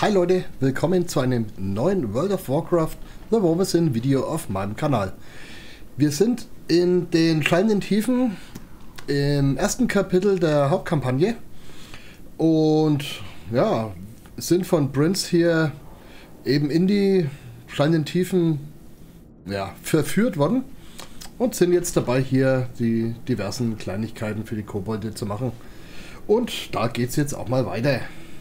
Hi Leute, willkommen zu einem neuen World of Warcraft The Warmison Video auf meinem Kanal. Wir sind in den Schallenden Tiefen im ersten Kapitel der Hauptkampagne und ja, sind von Prince hier eben in die Schallenden Tiefen verführt worden und sind jetzt dabei, hier die diversen Kleinigkeiten für die Kobolde zu machen. Und da geht es jetzt auch mal weiter.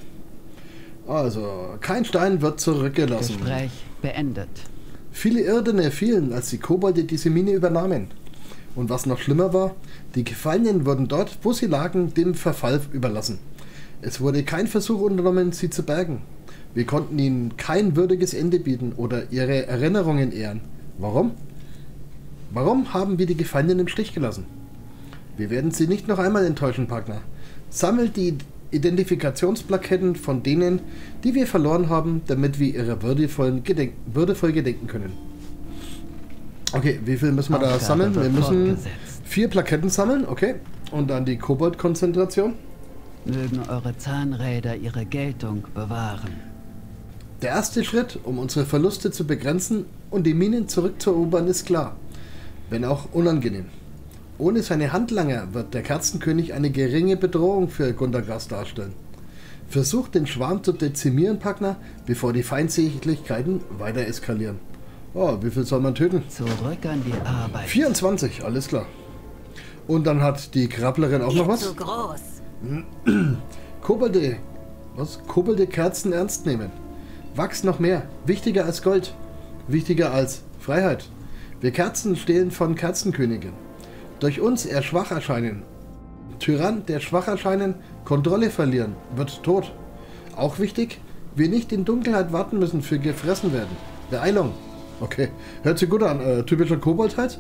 Also, kein Stein wird zurückgelassen. Gespräch beendet. Viele Irdene fielen, als die Kobolde diese Mine übernahmen. Und was noch schlimmer war, die Gefallenen wurden dort, wo sie lagen, dem Verfall überlassen. Es wurde kein Versuch unternommen, sie zu bergen. Wir konnten ihnen kein würdiges Ende bieten oder ihre Erinnerungen ehren. Warum? Warum haben wir die Gefallenen im Stich gelassen? Wir werden sie nicht noch einmal enttäuschen, Partner. Sammelt die Identifikationsplaketten von denen, die wir verloren haben, damit wir ihrer würdevoll gedenken können. Okay, wie viel müssen wir da sammeln? Wir müssen 4 Plaketten sammeln, okay. Und dann die Kobold-Konzentration. Mögen eure Zahnräder ihre Geltung bewahren. Der erste Schritt, um unsere Verluste zu begrenzen und die Minen zurückzuerobern, ist klar. Wenn auch unangenehm. Ohne seine Handlanger wird der Kerzenkönig eine geringe Bedrohung für Gundagas darstellen. Versucht den Schwarm zu dezimieren, Partner, bevor die Feindseligkeiten weiter eskalieren. Oh, wie viel soll man töten? Zurück an die Arbeit. 24, alles klar. Und dann hat die Krabblerin auch noch was? Zu groß. Kobolde. Was? Kobolde Kerzen ernst nehmen. Wachs noch mehr. Wichtiger als Gold. Wichtiger als Freiheit. Wir Kerzen stehlen von Kerzenkönigin. Durch uns er schwach erscheinen. Tyrann, der schwach erscheinen, Kontrolle verlieren, wird tot. Auch wichtig, wir nicht in Dunkelheit warten müssen für gefressen werden. Beeilung. Okay, hört sich gut an. Typischer Kobold halt.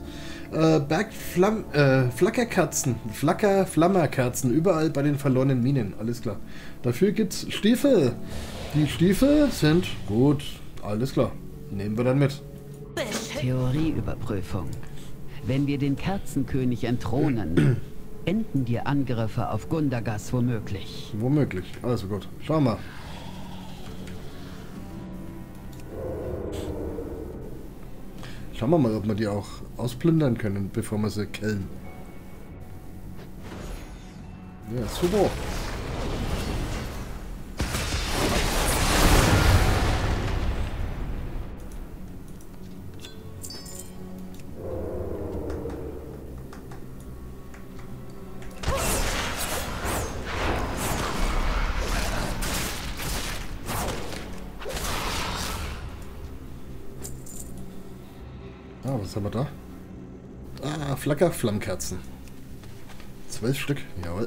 Flackerkerzen, Flammerkerzen, überall bei den verlorenen Minen. Alles klar. Dafür gibt's Stiefel. Die Stiefel sind gut. Alles klar. Nehmen wir dann mit. Theorieüberprüfung. Wenn wir den Kerzenkönig entthronen, enden die Angriffe auf Gundagas womöglich. Womöglich. Also gut. Schauen wir. Schauen wir mal, ob wir die auch ausplündern können, bevor wir sie killen. Ja, super. Ah, was haben wir da? Ah, Flackerflammkerzen. 12 Stück, jawohl.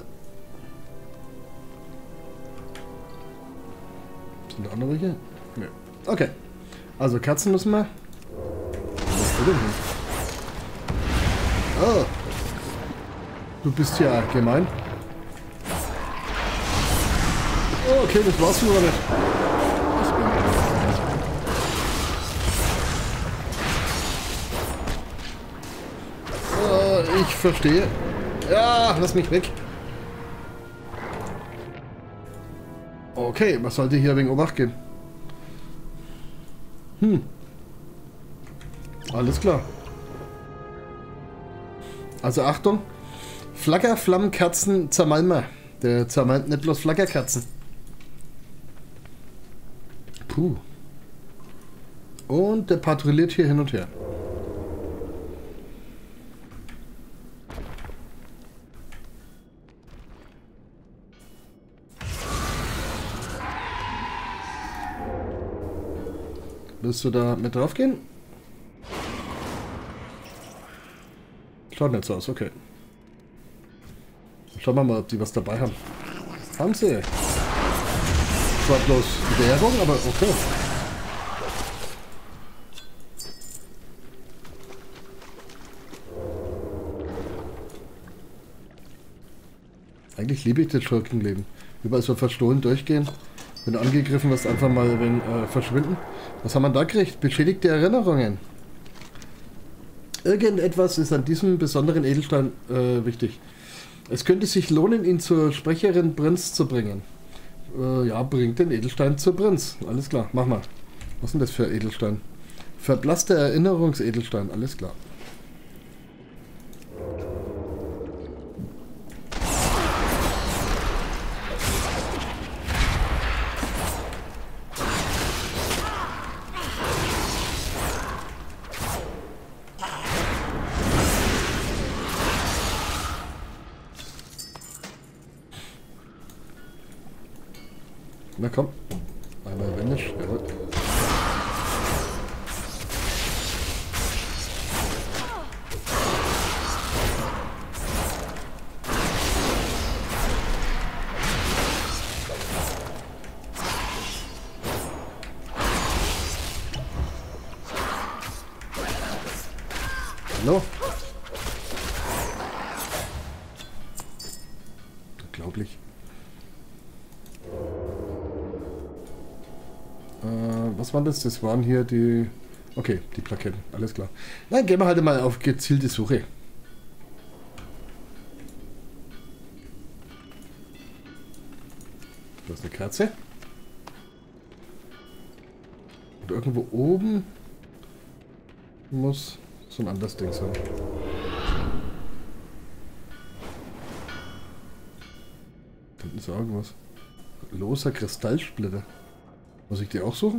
Sind da andere welche? Nö. Okay. Also Kerzen müssen wir. Was ist du denn hier? Oh. Du bist ja gemein. Oh, okay, das war's nur nicht. Ich verstehe. Ja, lass mich weg. Okay, was sollte hier wegen Obacht geben? Alles klar. Also Achtung. Flackerflammkerzen Zermalmer. Der zermalmt nicht bloß Flackerkerzen. Puh. Und der patrouilliert hier hin und her. Willst du da mit drauf gehen? Schaut nicht so aus, okay. Schauen wir mal, ob die was dabei haben. Haben sie. Zwar bloß Währung, aber okay. Eigentlich liebe ich das Schurkenleben. Überall so verstohlen durchgehen. Wenn du angegriffen wirst, einfach mal verschwinden. Was haben wir da gekriegt? Beschädigte Erinnerungen. Irgendetwas ist an diesem besonderen Edelstein wichtig. Es könnte sich lohnen, ihn zur Sprecherin Prinz zu bringen. Ja, bringt den Edelstein zur Prinz. Alles klar, mach mal. Was ist denn das für Edelstein? Verblasster Erinnerungsedelstein, alles klar. Na komm. Einmal Vanish. Jawohl. Hallo? Unglaublich. Was waren das? Das waren hier die... Okay, die Plaketten. Alles klar. Dann gehen wir halt mal auf gezielte Suche. Da ist eine Kerze. Und irgendwo oben muss so ein anderes Ding sein. Da ist irgendwas. Loser Kristallsplitter. Muss ich die auch suchen?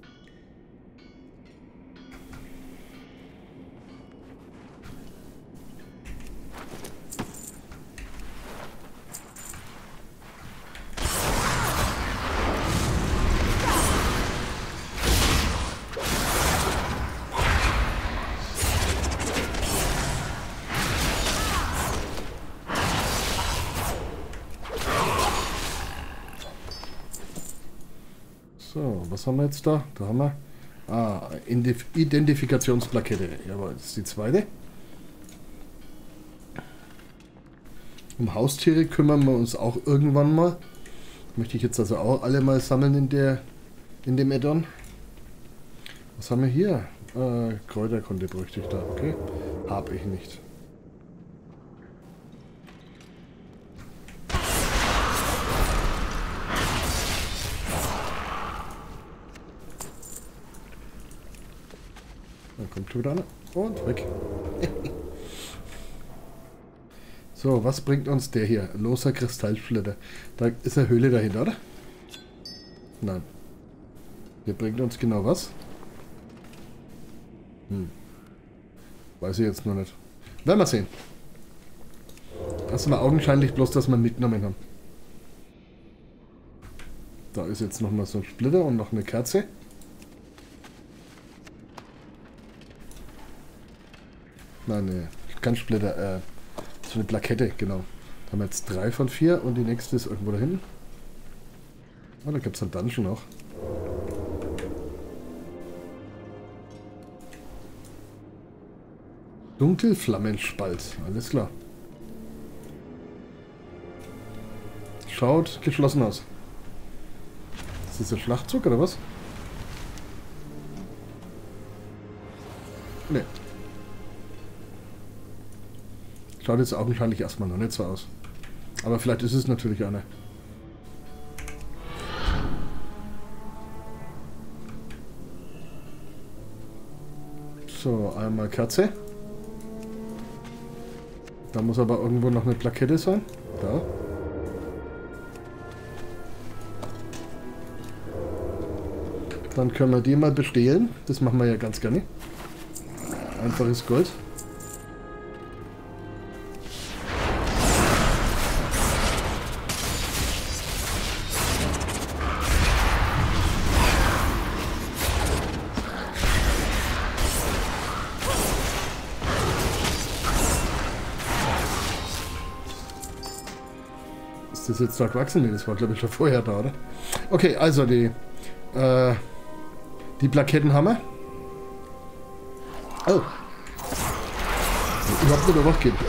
So, was haben wir jetzt da? Da haben wir... Ah, Identifikationsplakette. Jawohl, das ist die zweite. Um Haustiere kümmern wir uns auch irgendwann mal. Möchte ich jetzt also auch alle mal sammeln in dem Add-on. Was haben wir hier? Kräuterkunde bräuchte ich da, okay. Habe ich nicht. Dann kommt schon wieder an und weg. So, was bringt uns der hier? Loser Kristallsplitter. Da ist eine Höhle dahinter, oder? Nein. Der bringt uns genau was? Weiß ich jetzt noch nicht. Werden wir sehen. Erstmal augenscheinlich bloß, dass wir mitgenommen haben. Da ist jetzt nochmal so ein Splitter und noch eine Kerze. Nein, ne, kein Splitter, so eine Plakette, genau. Da haben wir jetzt 3 von 4 und die nächste ist irgendwo da hinten. Ah, da gibt es einen Dungeon noch. Dunkelflammenspalt, alles klar. Schaut geschlossen aus. Ist das ein Schlachtzug oder was? Ne. Schaut jetzt augenscheinlich erstmal noch nicht so aus. Aber vielleicht ist es natürlich eine. So, einmal Kerze. Da muss aber irgendwo noch eine Plakette sein. Da. Dann können wir die mal bestehlen. Das machen wir ja ganz gerne. Einfaches Gold. Ist das jetzt da gewachsen? Nee, das war glaube ich schon vorher da, oder? Okay, also die Plaketten haben wir. Oh. Überhaupt nicht mehr gehen.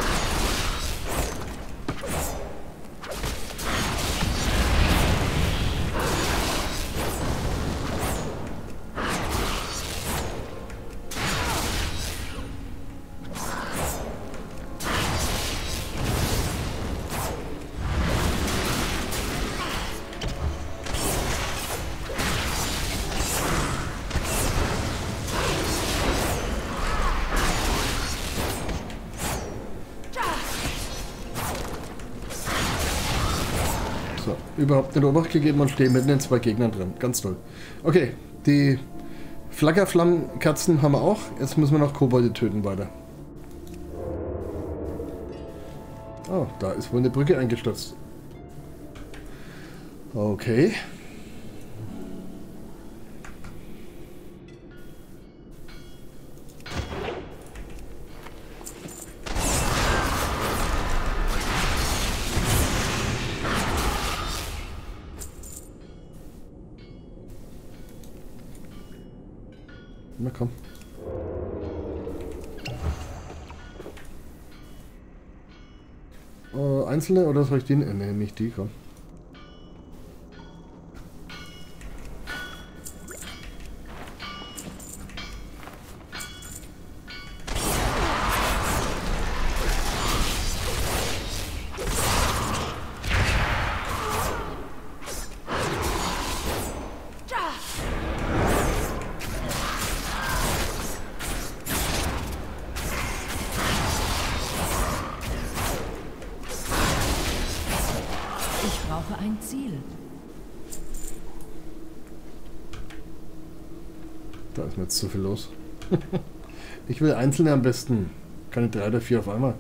überhaupt nicht Obacht gegeben und stehe mitten in 2 Gegnern drin. Ganz toll. Okay, die Flackerflammenkerzen haben wir auch. Jetzt müssen wir noch Kobolde töten weiter. Oh, da ist wohl eine Brücke eingestürzt. Okay. Na komm. Einzelne oder soll ich den? Ne, nicht die, komm. Ich brauche ein Ziel. Da ist mir jetzt zu viel los. Ich will einzelne am besten. Keine 3 oder 4 auf einmal.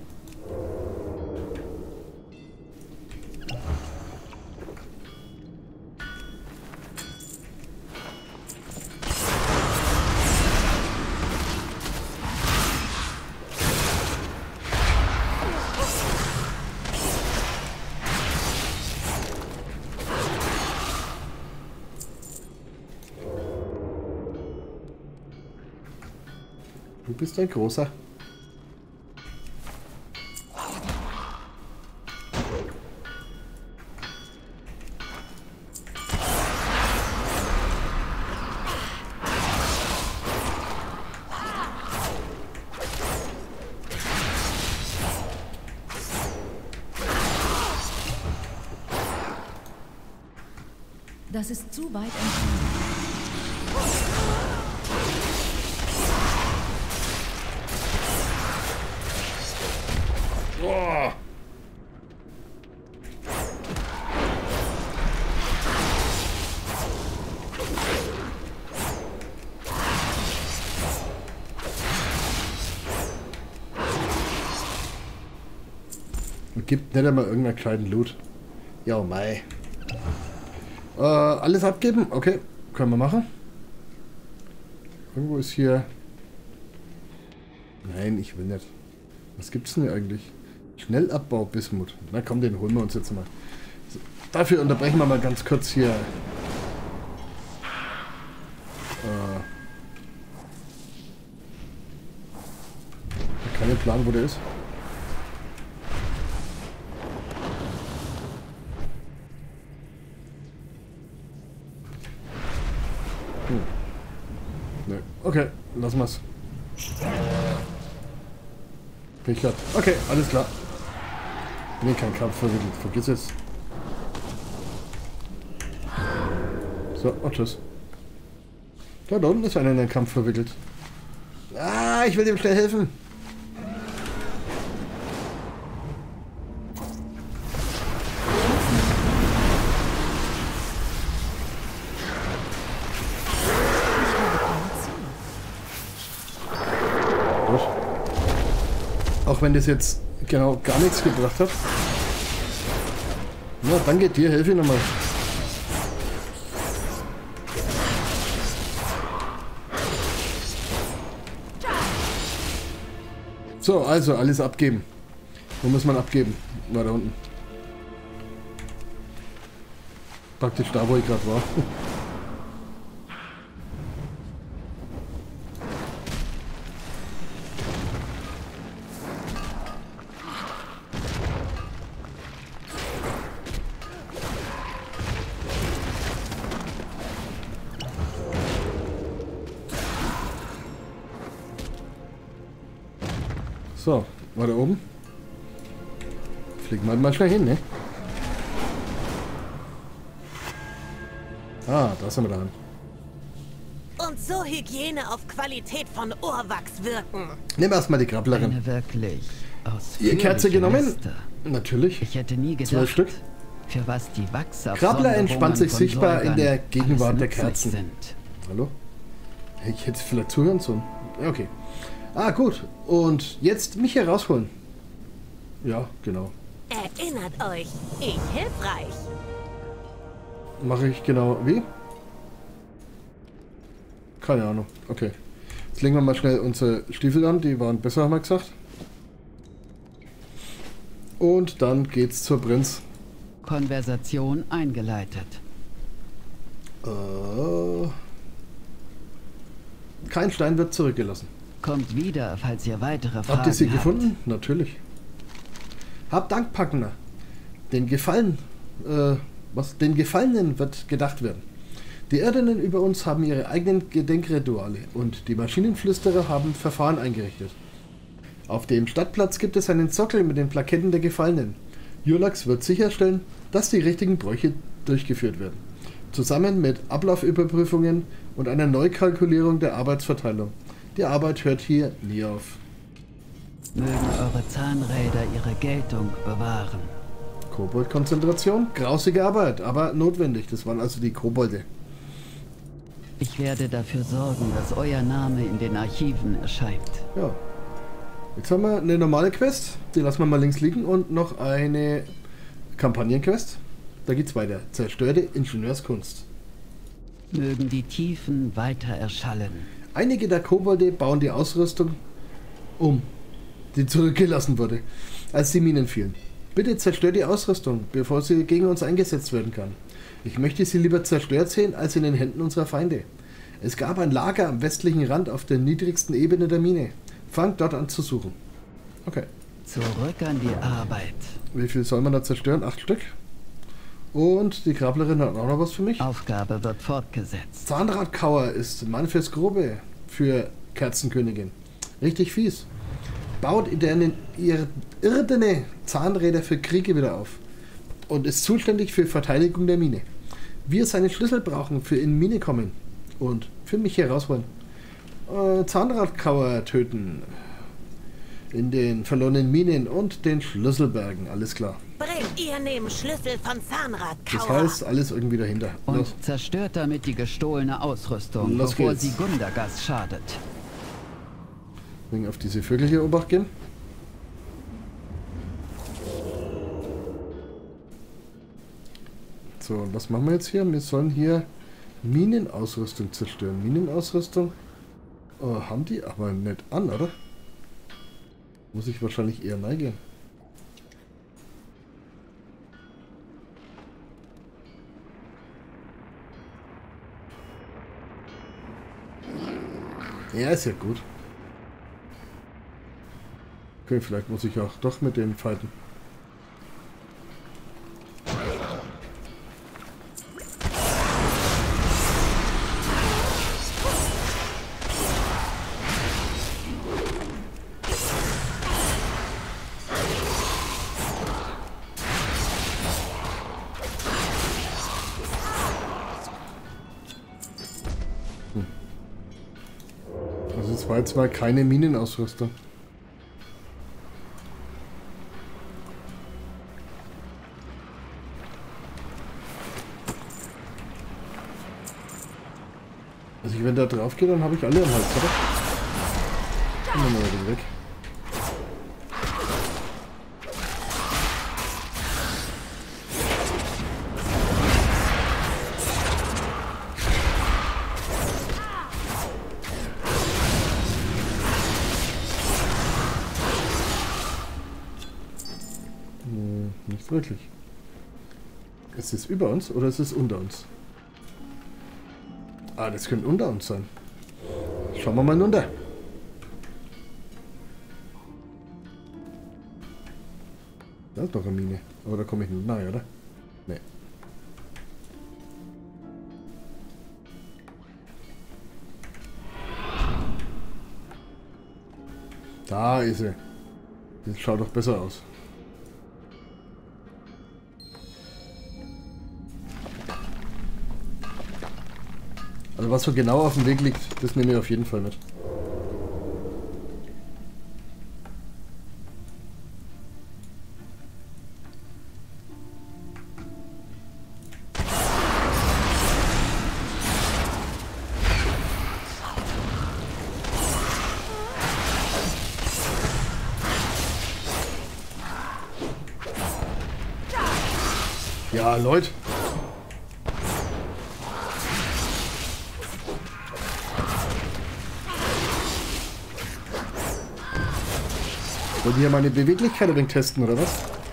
Du bist ein großer. Das ist zu weit entfernt. Oh. Gibt nicht einmal irgendeinen kleinen Loot. Ja, mei. Alles abgeben? Okay, können wir machen. Irgendwo ist hier... Nein, ich will nicht. Was gibt's denn hier eigentlich? Schnellabbau Bismut. Na komm, den holen wir uns jetzt mal. So, dafür unterbrechen wir mal ganz kurz hier. Keinen Plan, wo der ist. Ne, okay, lassen wir's. Richard. Okay, alles klar. Nee, kein Kampf verwickelt. Vergiss es. So, oh, tschüss. Da unten ist einer in den Kampf verwickelt. Ah, ich will dem schnell helfen. Auch wenn das jetzt genau gar nichts gebracht hat. Na, danke dir, helfe ich nochmal. So, also alles abgeben. Wo muss man abgeben? War da unten. Praktisch da, wo ich gerade war. So, war da oben. Fliegen wir mal schnell hin, ne? Ah, da sind wir dran. Und so Hygiene auf Qualität von Ohrwachs wirken. Nimm erstmal die Krabblerin. Eine wirklich Ihr Kerze genommen? Liste. Natürlich. Ich hätte nie 12 gedacht, Stück. für was die Krabbler entspannt sich sichtbar in der Gegenwart der Kerzen Kerzen. sind. Hallo? Ich hätte vielleicht zuhören sollen. Ja, okay. Ah, gut. Und jetzt mich hier rausholen. Ja, genau. Erinnert euch, ich hilfreich. Mache ich genau wie? Keine Ahnung. Okay. Jetzt legen wir mal schnell unsere Stiefel an. Die waren besser, haben wir gesagt. Und dann geht's zur Prinz. Konversation eingeleitet. Kein Stein wird zurückgelassen. Kommt wieder, falls ihr weitere Fragen Habt ihr sie habt. gefunden? Natürlich. Habt Dank, Packner. Den Gefallenen wird gedacht werden. Die Irdenen über uns haben ihre eigenen Gedenkrituale und die Maschinenflüsterer haben Verfahren eingerichtet. Auf dem Stadtplatz gibt es einen Sockel mit den Plaketten der Gefallenen. Julax wird sicherstellen, dass die richtigen Bräuche durchgeführt werden. Zusammen mit Ablaufüberprüfungen und einer Neukalkulierung der Arbeitsverteilung. Die Arbeit hört hier nie auf. Mögen eure Zahnräder ihre Geltung bewahren. Kobold-Konzentration, grausige Arbeit, aber notwendig. Das waren also die Kobolde. Ich werde dafür sorgen, dass euer Name in den Archiven erscheint. Ja. Jetzt haben wir eine normale Quest, die lassen wir mal links liegen, und noch eine Kampagnenquest. Da geht's weiter. Zerstörte Ingenieurskunst. Mögen die Tiefen weiter erschallen. Einige der Kobolde bauen die Ausrüstung um, die zurückgelassen wurde, als die Minen fielen. Bitte zerstört die Ausrüstung, bevor sie gegen uns eingesetzt werden kann. Ich möchte sie lieber zerstört sehen, als in den Händen unserer Feinde. Es gab ein Lager am westlichen Rand auf der niedrigsten Ebene der Mine. Fangt dort an zu suchen. Okay. Zurück an die Arbeit. Wie viel soll man da zerstören? 8 Stück. Und die Krabblerin hat auch noch was für mich. Aufgabe wird fortgesetzt. Zahnradkauer ist Mann fürs Grobe für Kerzenkönigin. Richtig fies. Baut ihre irdene Zahnräder für Kriege wieder auf. Und ist zuständig für Verteidigung der Mine. Wir seine Schlüssel brauchen für in Mine kommen. Und für mich hier rausholen. Zahnradkauer töten. In den verlorenen Minen und den Schlüsselbergen. Alles klar. Bringt ihr neben Schlüssel von Zahnradkauer. Das heißt, alles irgendwie dahinter. Und Los. zerstört damit die gestohlene Ausrüstung, Los bevor geht's. sie Gundagas schadet. Wegen auf diese Vögel hier Obacht geben. So, und was machen wir jetzt hier? Wir sollen hier Minenausrüstung zerstören. Minenausrüstung haben die aber nicht an, oder? Muss ich wahrscheinlich eher neigen. Ja, ist ja gut. Okay, vielleicht muss ich auch doch mit denen fighten. Also es war jetzt mal keine Minenausrüstung. Also wenn da drauf geht, dann habe ich alle am Hals, oder? Dann mal den weg. Nicht wirklich. Ist es über uns oder ist es unter uns? Ah, das könnte unter uns sein. Schauen wir mal runter. Da ist noch eine Mine. Aber da komme ich nicht nahe, oder? Nee. Da ist sie. Das schaut doch besser aus. Also was so genau auf dem Weg liegt, das nehme ich auf jeden Fall mit. Ja, Leute. Wollen die hier meine Beweglichkeit ein wenig testen, oder was?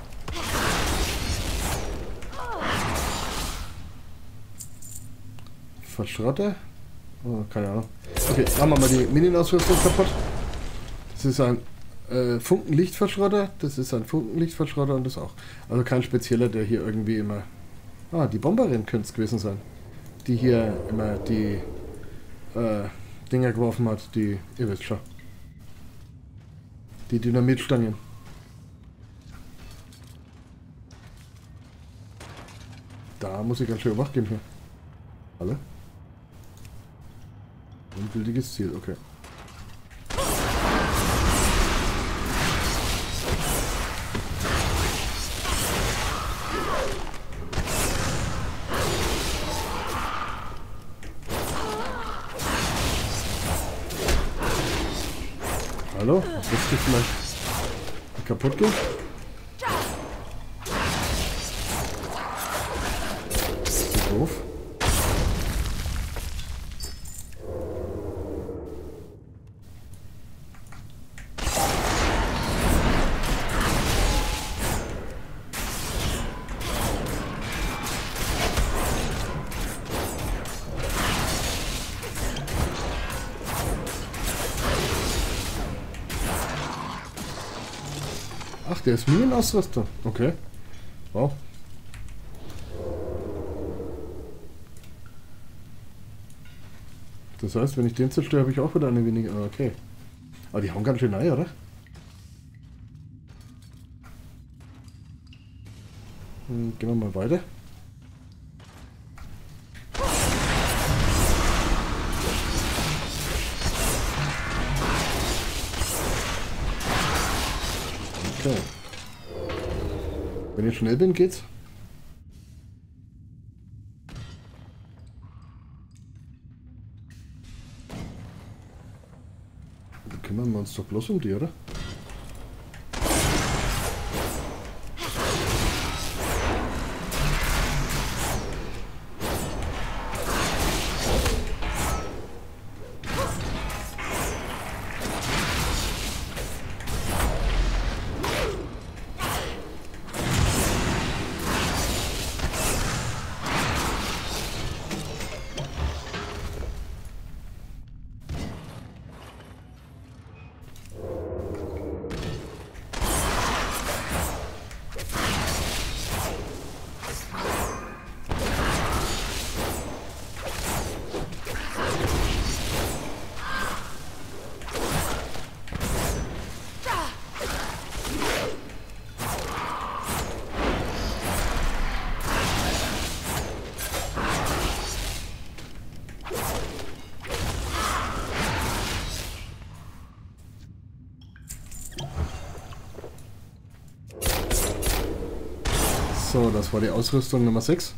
Verschrotter? Oh, keine Ahnung. Okay, machen wir mal die Minienausrüstung kaputt. Das ist ein Funkenlichtverschrotter, das ist ein Funkenlichtverschrotter und das auch. Also kein spezieller, der hier irgendwie immer... Ah, die Bomberin könnte es gewesen sein. Die hier immer die Dinger geworfen hat, die... Ihr wisst schon. Die Dynamitstangen. Da muss ich ganz schön wach gehen hier. Alle? Ungültiges Ziel, okay. Hallo? Das wird vielleicht kaputt gehen? Doof. Ach, der ist Minienausrüster. Okay. Wow. Das heißt, wenn ich den zerstöre, habe ich auch wieder eine weniger. Okay. Aber die hauen ganz schön rein, oder? Gehen wir mal weiter. Okay. Wenn ich schnell bin, geht's. Dann kümmern wir uns doch bloß um die, oder? So, das war die Ausrüstung Nummer 6.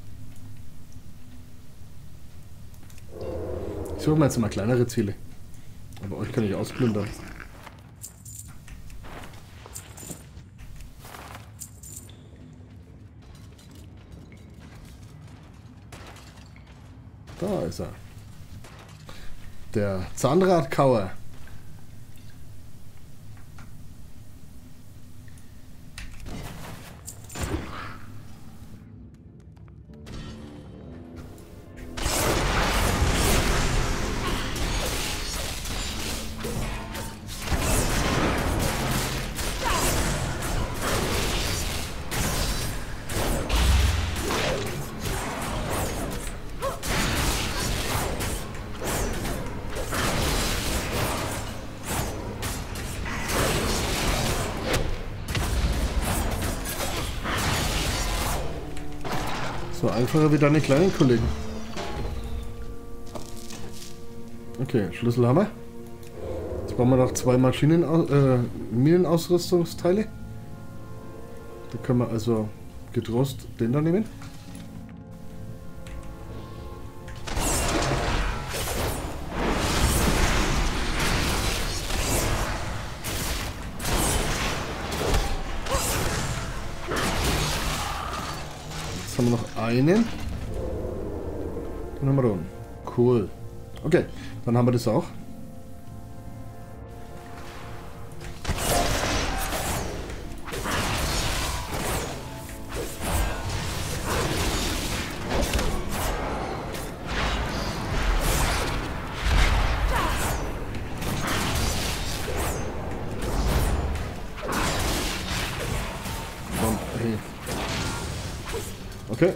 Ich suche mir jetzt mal kleinere Ziele. Aber euch kann ich ausplündern. Da ist er. Der Zahnradkauer. So einfacher wie deine kleinen Kollegen. Okay, Schlüssel haben wir. Jetzt brauchen wir noch 2 Minenausrüstungsteile. Da können wir also getrost den da nehmen. Jetzt haben wir noch einen. Den haben wir unten. Cool. Okay, dann haben wir das auch. Okay.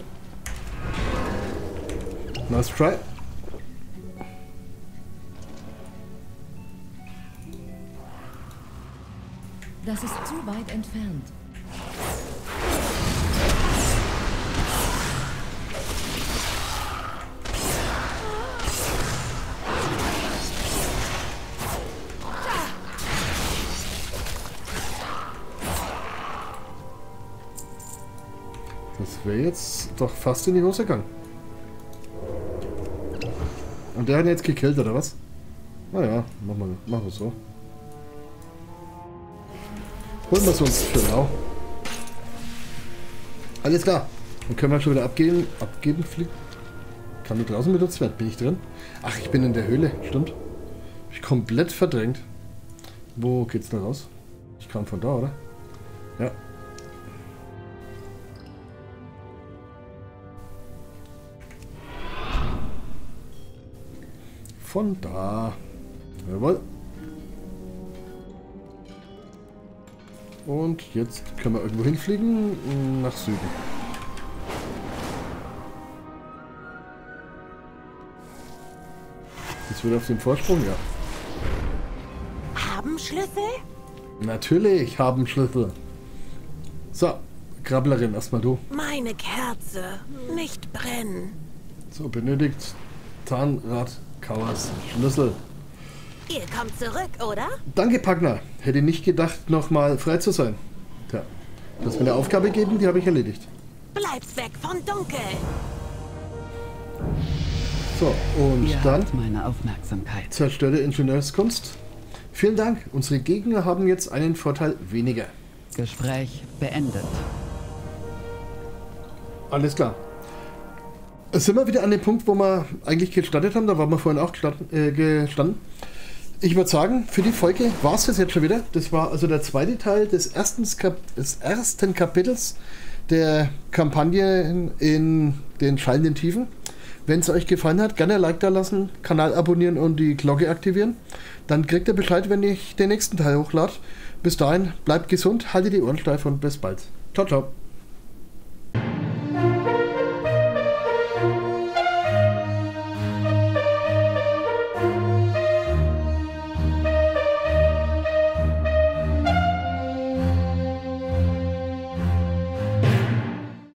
Nice try. Das ist zu weit entfernt. Das wäre jetzt doch fast in die Hose gegangen. Und der hat ihn jetzt gekillt, oder was? Naja, machen wir so. Holen wir es uns für lau. Alles klar. Dann können wir schon wieder abgeben fliegen. Kann ich draußen benutzt werden? Bin ich drin? Ach, ich bin in der Höhle. Stimmt. Hab ich komplett verdrängt. Wo geht's denn raus? Ich kam von da, oder? Ja. Von da. Jawohl. Und jetzt können wir irgendwo hinfliegen. Nach Süden. Jetzt wieder auf den Vorsprung, ja. Haben Schlüssel? Natürlich haben Schlüssel. So, Krabblerin, erstmal du. Meine Kerze. Nicht brennen. So, benötigt Zahnradkauers Schlüssel. Ihr kommt zurück, oder? Danke, Pagner. Hätte nicht gedacht, nochmal frei zu sein. Tja, du hast mir eine Aufgabe gegeben, die habe ich erledigt. Bleibt weg von Dunkel. So, und Ihr dann habt meine Aufmerksamkeit. zerstörte Ingenieurskunst. Vielen Dank. Unsere Gegner haben jetzt einen Vorteil weniger. Gespräch beendet. Alles klar. Jetzt sind wir wieder an dem Punkt, wo wir eigentlich gestartet haben. Da waren wir vorhin auch gestanden. Ich würde sagen, für die Folge war es das jetzt schon wieder. Das war also der zweite Teil des ersten Kapitels der Kampagne in den schallenden Tiefen. Wenn es euch gefallen hat, gerne ein Like da lassen, Kanal abonnieren und die Glocke aktivieren. Dann kriegt ihr Bescheid, wenn ich den nächsten Teil hochlade. Bis dahin, bleibt gesund, haltet die Ohren steif und bis bald. Ciao, ciao.